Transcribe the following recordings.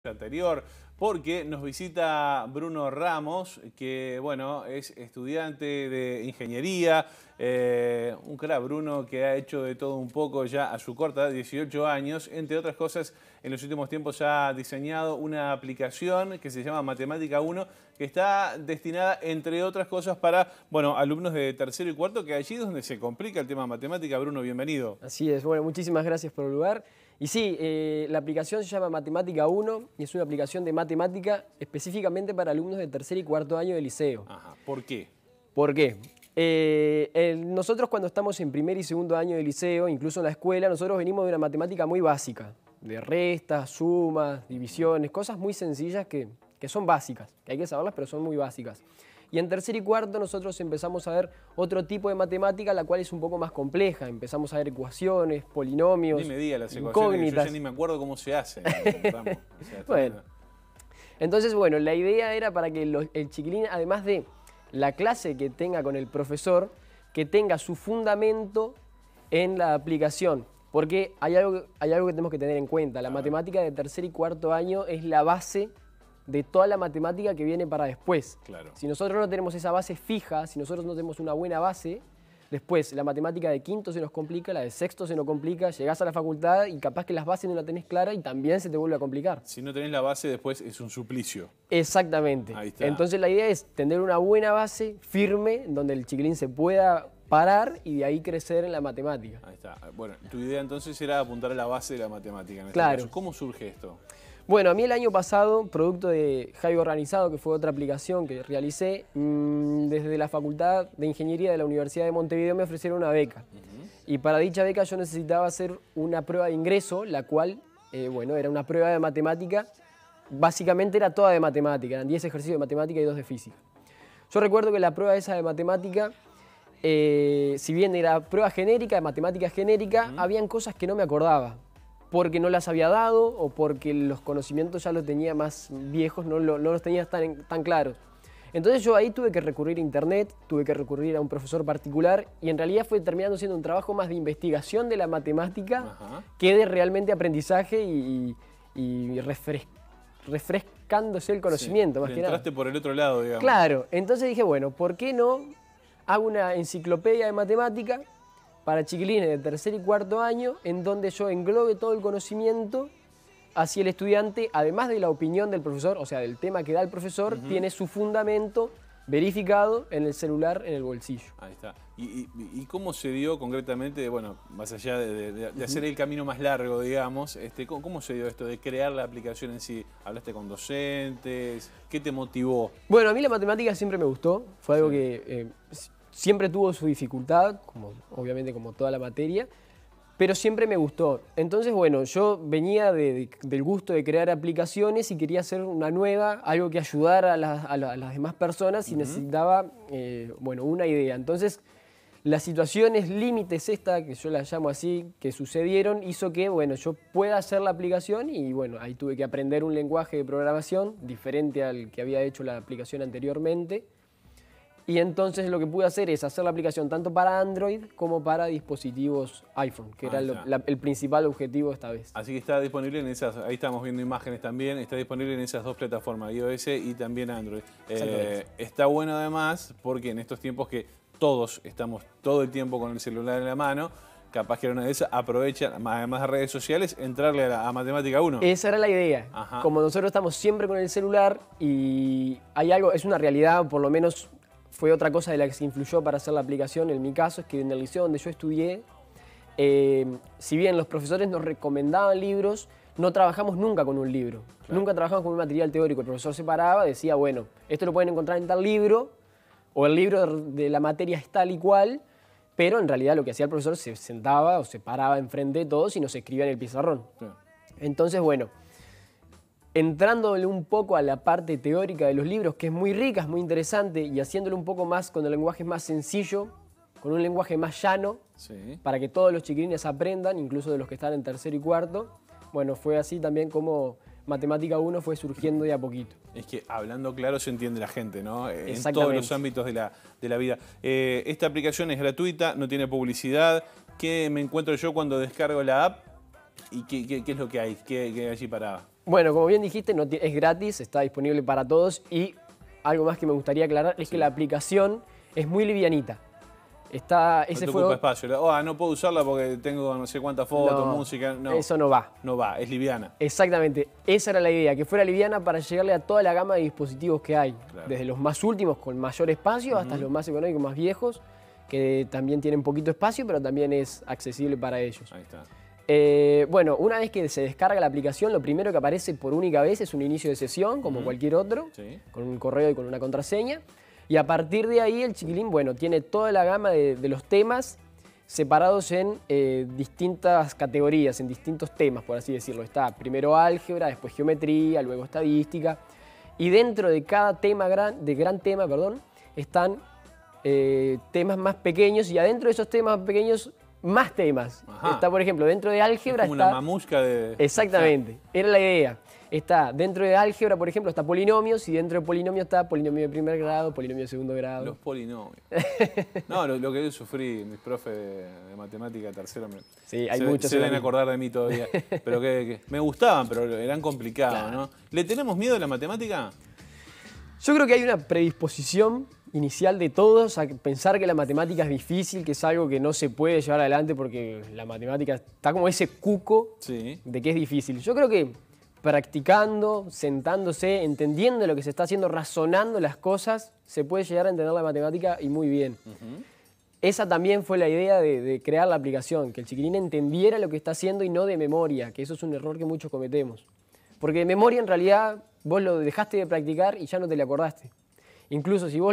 anterior, porque nos visita Bruno Ramos, que bueno, es estudiante de ingeniería, un crack Bruno que ha hecho de todo un poco ya a su corta edad, 18 años, entre otras cosas en los últimos tiempos ha diseñado una aplicación que se llama Matemática 1, que está destinada entre otras cosas para, bueno, alumnos de tercero y cuarto, que allí es donde se complica el tema matemática. Bruno, bienvenido. Así es, bueno, muchísimas gracias por el lugar. Y sí, la aplicación se llama Matemática 1 y es una aplicación de matemática específicamente para alumnos de tercer y cuarto año de liceo. Ajá, ¿por qué? ¿Por qué? Nosotros cuando estamos en primer y segundo año de liceo, incluso en la escuela, nosotros venimos de una matemática muy básica, de restas, sumas, divisiones, cosas muy sencillas que son básicas, que hay que saberlas, pero son muy básicas. Y en tercer y cuarto nosotros empezamos a ver otro tipo de matemática, la cual es un poco más compleja. Empezamos a ver ecuaciones, polinomios, ni me diga las incógnitas. ecuaciones, yo ya ni me acuerdo cómo se hacen. Bueno, entonces, bueno, la idea era para que el chiquilín, además de la clase que tenga con el profesor, que tenga su fundamento en la aplicación. Porque hay algo que tenemos que tener en cuenta. La matemática de tercer y cuarto año es la base de toda la matemática que viene para después. Claro. Si nosotros no tenemos esa base fija, si nosotros no tenemos una buena base, después la matemática de quinto se nos complica, la de sexto se nos complica, llegás a la facultad y capaz que las bases no las tenés claras y también se te vuelve a complicar. Si no tenés la base, después es un suplicio. Exactamente. Ahí está. Entonces la idea es tener una buena base firme donde el chiquilín se pueda parar y de ahí crecer en la matemática. Ahí está. Bueno, tu idea entonces era apuntar a la base de la matemática. En este Claro. caso. ¿Cómo surge esto? Bueno, a mí el año pasado, producto de Jaigo Organizado, que fue otra aplicación que realicé, desde la Facultad de Ingeniería de la Universidad de Montevideo me ofrecieron una beca. Y para dicha beca yo necesitaba hacer una prueba de ingreso, la cual, bueno, era una prueba de matemática. Básicamente era toda de matemática, eran 10 ejercicios de matemática y 2 de física. Yo recuerdo que la prueba esa de matemática, si bien era prueba genérica, de matemática genérica, habían cosas que no me acordaba. Porque no las había dado o porque los conocimientos ya los tenía más viejos, no los tenía tan claros. Entonces yo ahí tuve que recurrir a internet, tuve que recurrir a un profesor particular y en realidad fue terminando siendo un trabajo más de investigación de la matemática que de realmente aprendizaje y refrescándose el conocimiento, más que nada. Entraste por el otro lado, digamos. Claro, entonces dije, bueno, ¿por qué no hago una enciclopedia de matemática para chiquilines de tercer y cuarto año, en donde yo englobe todo el conocimiento hacia el estudiante, además de la opinión del profesor, o sea, del tema que da el profesor, tiene su fundamento verificado en el celular, en el bolsillo. Ahí está. ¿Y cómo se dio concretamente, bueno, más allá de hacer el camino más largo, digamos, cómo se dio esto de crear la aplicación en sí? ¿Hablaste con docentes? ¿Qué te motivó? Bueno, a mí la matemática siempre me gustó, fue algo que siempre tuvo su dificultad, obviamente como toda la materia, pero siempre me gustó. Entonces, bueno, yo venía del gusto de crear aplicaciones y quería hacer una nueva, algo que ayudara a las demás personas y necesitaba, bueno, una idea. Entonces, las situaciones límites que yo las llamo así, que sucedieron, hizo que, bueno, yo pueda hacer la aplicación y, bueno, ahí tuve que aprender un lenguaje de programación diferente al que había hecho la aplicación anteriormente. Y entonces lo que pude hacer es hacer la aplicación tanto para Android como para dispositivos iPhone, que era el principal objetivo esta vez. Así que está disponible en esas, ahí estamos viendo imágenes también, está disponible en esas dos plataformas, iOS y también Android. Está bueno además porque en estos tiempos que todos estamos todo el tiempo con el celular en la mano, capaz que era una de esas, aprovechan, además de redes sociales, entrarle a Matemática 1. Esa era la idea. Como nosotros estamos siempre con el celular y hay algo, es una realidad, por lo menos fue otra cosa de la que se influyó para hacer la aplicación, en mi caso, es que en el liceo donde yo estudié, si bien los profesores nos recomendaban libros, no trabajamos nunca con un libro. Claro. Nunca trabajamos con un material teórico. El profesor se paraba, decía, bueno, esto lo pueden encontrar en tal libro, o el libro de la materia es tal y cual, pero en realidad lo que hacía el profesor se sentaba o se paraba enfrente de todos y nos escribía en el pizarrón. Claro. Entonces, bueno, entrándole un poco a la parte teórica de los libros, que es muy rica, es muy interesante, y haciéndolo un poco más con el lenguaje más sencillo, con un lenguaje más llano, para que todos los chiquilines aprendan, incluso de los que están en tercero y cuarto. Bueno, fue así también como Matemática 1 fue surgiendo de a poquito. Es que hablando claro se entiende la gente, ¿no? En todos los ámbitos de la vida. Esta aplicación es gratuita, no tiene publicidad. ¿Qué me encuentro yo cuando descargo la app? ¿Y qué es lo que hay? ¿Qué hay allí para Bueno, como bien dijiste, es gratis, está disponible para todos y algo más que me gustaría aclarar es que la aplicación es muy livianita. No te ocupa espacio. No puedo usarla porque tengo no sé cuántas fotos, música. No, eso no va. No va, es liviana. Exactamente, esa era la idea, que fuera liviana para llegarle a toda la gama de dispositivos que hay. Claro. Desde los más últimos con mayor espacio hasta los más económicos, más viejos, que también tienen poquito espacio, pero también es accesible para ellos. Ahí está. Bueno, una vez que se descarga la aplicación, lo primero que aparece por única vez es un inicio de sesión, como cualquier otro, con un correo y con una contraseña. Y a partir de ahí el chiquilín, bueno, tiene toda la gama de los temas separados en distintas categorías, en distintos temas, por así decirlo. Está primero álgebra, después geometría, luego estadística. Y dentro de cada tema, gran tema, están temas más pequeños y adentro de esos temas más pequeños, más temas. Ajá. Está, por ejemplo, dentro de álgebra es como una mamushka de... Exactamente, era la idea. Está dentro de álgebra, por ejemplo, está polinomios y dentro de polinomios está polinomio de primer grado, polinomio de segundo grado. Los polinomios. No, lo que yo sufrí, mis profes de matemática tercero sí, hay muchos. Se deben acordar de mí todavía. Pero que me gustaban, pero eran complicados, claro. ¿No? ¿Le tenemos miedo a la matemática? Yo creo que hay una predisposición inicial de todos a pensar que la matemática es difícil, que es algo que no se puede llevar adelante porque la matemática está como ese cuco de que es difícil. Yo creo que practicando, sentándose, entendiendo lo que se está haciendo, razonando las cosas, se puede llegar a entender la matemática y muy bien. Esa también fue la idea de crear la aplicación, que el chiquilín entendiera lo que está haciendo y no de memoria, que eso es un error que muchos cometemos. Porque de memoria en realidad vos lo dejaste de practicar y ya no te le acordaste. Incluso si vos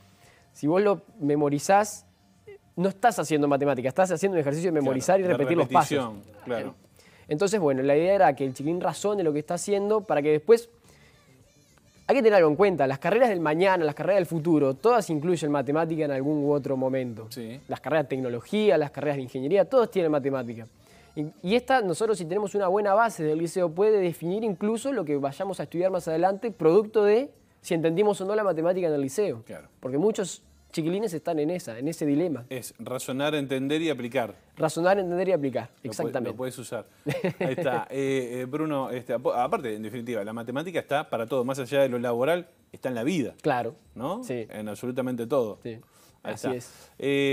lo memorizás, no estás haciendo matemática, estás haciendo un ejercicio de memorizar y repetir los pasos. Claro. Entonces, bueno, la idea era que el chiquilín razone lo que está haciendo para que después... Hay que tener algo en cuenta, las carreras del mañana, las carreras del futuro, todas incluyen matemática en algún u otro momento. Sí. Las carreras de tecnología, las carreras de ingeniería, todos tienen matemática. Y esta, nosotros si tenemos una buena base del liceo, puede definir incluso lo que vayamos a estudiar más adelante, producto de si entendimos o no la matemática en el liceo. Claro. Porque muchos chiquilines están en ese dilema. Es razonar, entender y aplicar. Razonar, entender y aplicar, exactamente. Lo puedes usar. Ahí está. Bruno, aparte, en definitiva, la matemática está para todo, más allá de lo laboral, está en la vida. Claro. ¿No? Sí. En absolutamente todo. Sí. Ahí así está.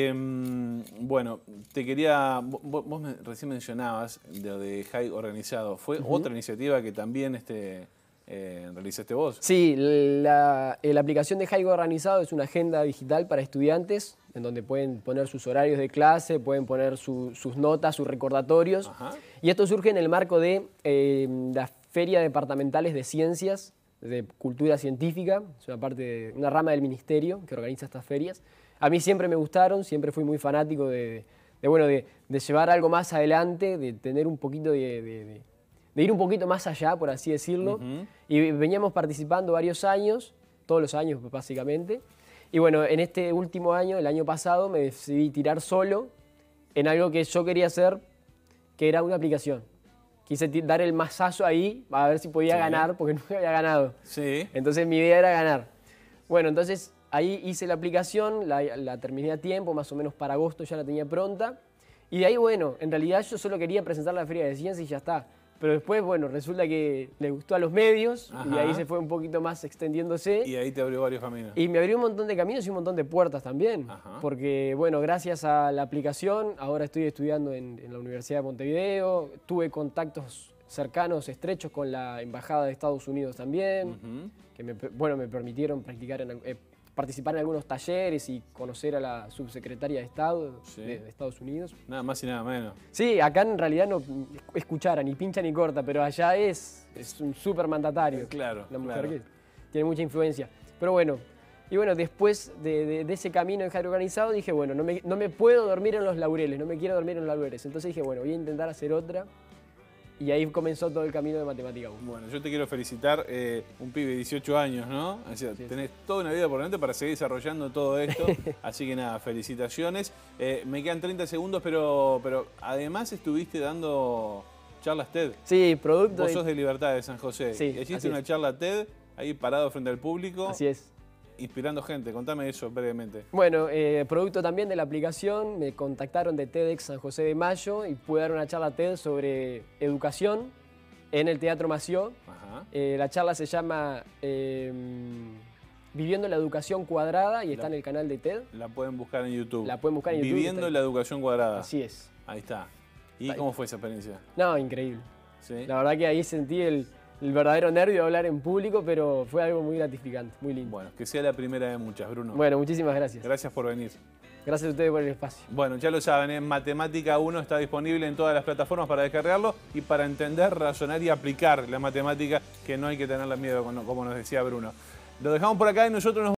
Bueno, te quería... Vos recién mencionabas lo de High Organizado. ¿Fue otra iniciativa que también realizaste vos? Sí, la aplicación de High Organizado es una agenda digital para estudiantes en donde pueden poner sus horarios de clase, pueden poner sus notas, sus recordatorios. Ajá. Y esto surge en el marco de la Feria Departamentales de Ciencias, de Cultura Científica. Es una rama del ministerio que organiza estas ferias. A mí siempre me gustaron, siempre fui muy fanático de llevar algo más adelante, de tener un poquito de ir un poquito más allá, por así decirlo. Y veníamos participando varios años, todos los años básicamente. Y bueno, en este último año, el año pasado, me decidí tirar solo en algo que yo quería hacer, que era una aplicación. Quise dar el mazazo ahí, a ver si podía ganar, porque nunca había ganado. Sí. Entonces mi idea era ganar. Bueno, entonces ahí hice la aplicación, la terminé a tiempo, más o menos para agosto ya la tenía pronta. Y de ahí, bueno, en realidad yo solo quería presentar la Feria de Ciencias y ya está. Pero después, bueno, resulta que le gustó a los medios. Ajá. Y ahí se fue un poquito más extendiéndose. Y ahí te abrió varios caminos. Y me abrió un montón de caminos y un montón de puertas también. Ajá. Porque, bueno, gracias a la aplicación, ahora estoy estudiando en la Universidad de Montevideo. Tuve contactos cercanos, estrechos con la Embajada de Estados Unidos también. Que me permitieron participar en algunos talleres y conocer a la subsecretaria de Estado de Estados Unidos. Nada más y nada menos. Sí, acá en realidad no es cuchara, ni pincha ni corta, pero allá es un súper mandatario. Claro, una mujer que tiene mucha influencia. Pero bueno, después de ese camino en High Organizado dije, bueno, no me puedo dormir en los laureles, no me quiero dormir en los laureles. Entonces dije, bueno, voy a intentar hacer otra. Y ahí comenzó todo el camino de Matemática 1. Bueno, yo te quiero felicitar, un pibe de 18 años, ¿no? O sea, tenés toda una vida por delante para seguir desarrollando todo esto. Así que nada, felicitaciones. Me quedan 30 segundos, pero además estuviste dando charlas TED. Sí, producto Vos sos de Libertad de San José. Sí, hiciste una charla TED, ahí parado frente al público. Así es. Inspirando gente, contame eso brevemente. Bueno, producto también de la aplicación, me contactaron de TEDx San José de Mayo y pude dar una charla TED sobre educación en el Teatro Mació. La charla se llama Viviendo la Educación Cuadrada y está en el canal de TED. La pueden buscar en YouTube. La pueden buscar en YouTube. Viviendo la Educación Cuadrada. Así es. Ahí está. ¿Y cómo fue esa experiencia? No, increíble. ¿Sí? La verdad que ahí sentí el verdadero nervio de hablar en público, pero fue algo muy gratificante, muy lindo. Bueno, que sea la primera de muchas, Bruno. Bueno, muchísimas gracias. Gracias por venir. Gracias a ustedes por el espacio. Bueno, ya lo saben, Matemática 1 está disponible en todas las plataformas para descargarlo y para entender, razonar y aplicar la matemática, que no hay que tenerle miedo, como nos decía Bruno. Lo dejamos por acá y nosotros nos